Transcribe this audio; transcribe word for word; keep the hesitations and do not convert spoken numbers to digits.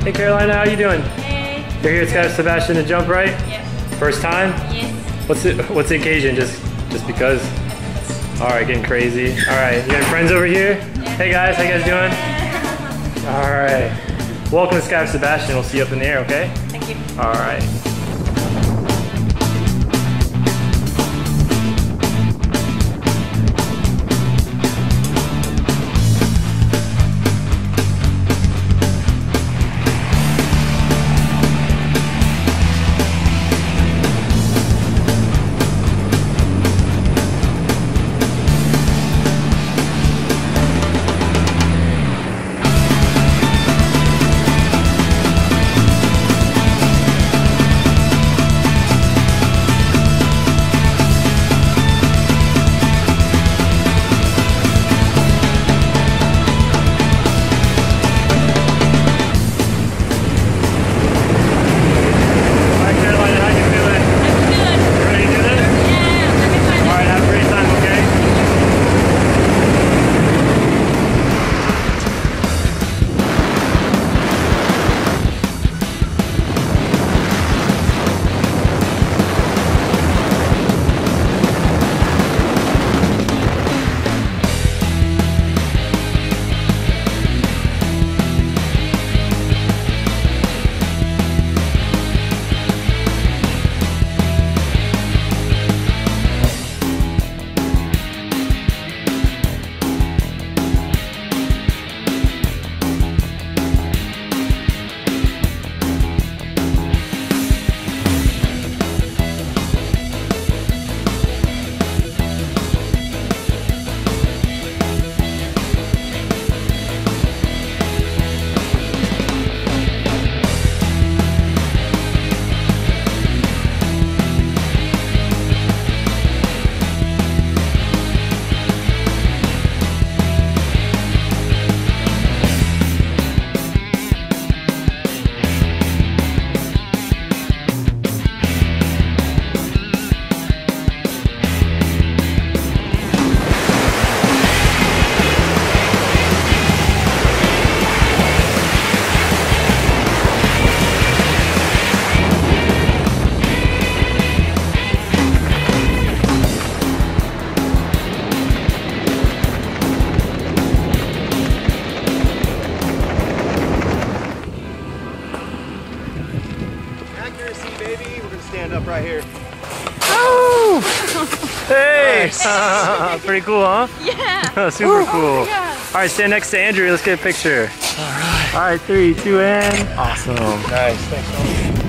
Hey Carolina, how you doing? Hey. You're here at Sky Sebastian to jump, right? Yep. First time? Yes. What's the What's the occasion? Just Just because? All right, getting crazy. All right, you got friends over here? Yeah. Hey guys, how you guys doing? All right. Welcome to Sky Sebastian. We'll see you up in the air, okay? Thank you. All right. Accuracy, baby. We're gonna stand up right here. Oh! Hey! Nice. Pretty cool, huh? Yeah. Super cool. Yeah. All right, stand next to Andrew. Let's get a picture. All right. All right, three, two, and awesome. Nice. Thanks,